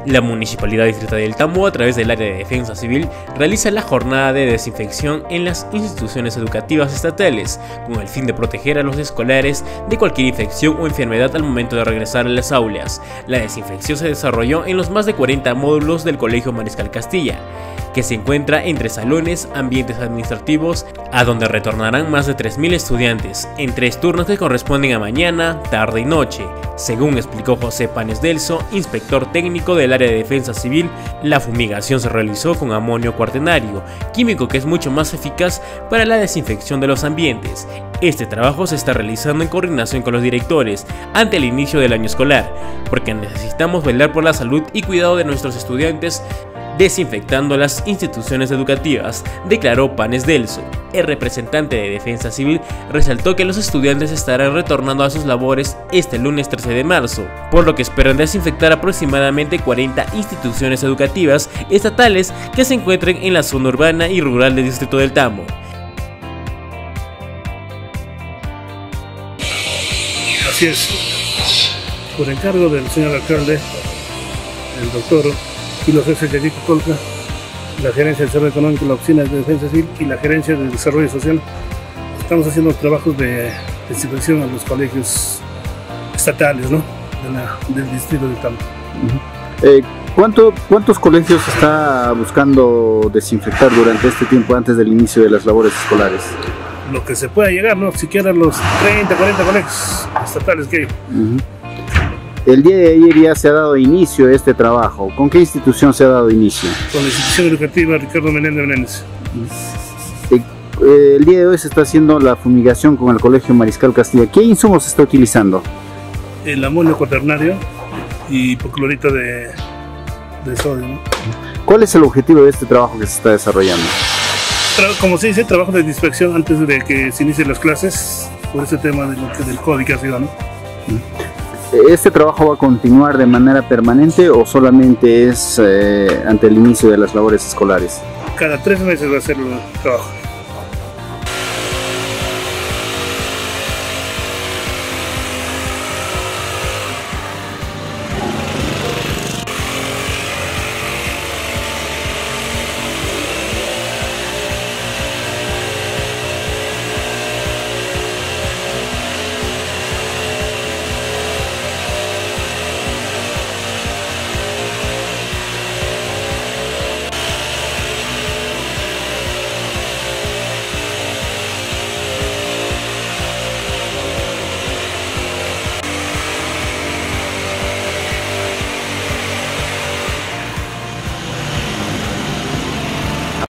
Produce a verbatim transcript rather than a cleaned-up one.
La Municipalidad Distrital del Tambo, a través del Área de Defensa Civil, realiza la jornada de desinfección en las instituciones educativas estatales, con el fin de proteger a los escolares de cualquier infección o enfermedad al momento de regresar a las aulas. La desinfección se desarrolló en los más de cuarenta módulos del Colegio Mariscal Castilla, que se encuentra entre salones, ambientes administrativos, a donde retornarán más de tres mil estudiantes, en tres turnos que corresponden a mañana, tarde y noche. Según explicó José Panes Delso, inspector técnico del área de defensa civil, la fumigación se realizó con amonio cuaternario, químico que es mucho más eficaz para la desinfección de los ambientes. Este trabajo se está realizando en coordinación con los directores ante el inicio del año escolar, porque necesitamos velar por la salud y cuidado de nuestros estudiantes, desinfectando las instituciones educativas, declaró Panes Delso. El representante de Defensa Civil resaltó que los estudiantes estarán retornando a sus labores este lunes trece de marzo, por lo que esperan desinfectar aproximadamente cuarenta instituciones educativas estatales que se encuentren en la zona urbana y rural del distrito del Tambo. Así es, por encargo del señor alcalde, el doctor y los jefes de Colca, la Gerencia de Desarrollo Económico, la Oficina de Defensa Civil y la Gerencia de Desarrollo Social, estamos haciendo trabajos de desinfección a los colegios estatales, ¿no? de la, del distrito del Tambo. Uh-huh. eh, ¿cuánto, ¿Cuántos colegios está buscando desinfectar durante este tiempo antes del inicio de las labores escolares? Lo que se pueda llegar, ¿no? Siquiera los treinta, cuarenta colegios estatales que hay. Uh-huh. El día de ayer ya se ha dado inicio a este trabajo. ¿Con qué institución se ha dado inicio? Con la institución educativa Ricardo Menéndez Menéndez. El día de hoy se está haciendo la fumigación con el Colegio Mariscal Castilla. ¿Qué insumos se está utilizando? El amonio cuaternario y hipoclorito de, de sodio, ¿no? ¿Cuál es el objetivo de este trabajo que se está desarrollando? Como se dice, trabajo de inspección antes de que se inicien las clases, por ese tema de lo que, del COVID que ha sido, ¿no? ¿Este trabajo va a continuar de manera permanente o solamente es eh, ante el inicio de las labores escolares? Cada tres meses va a ser el trabajo.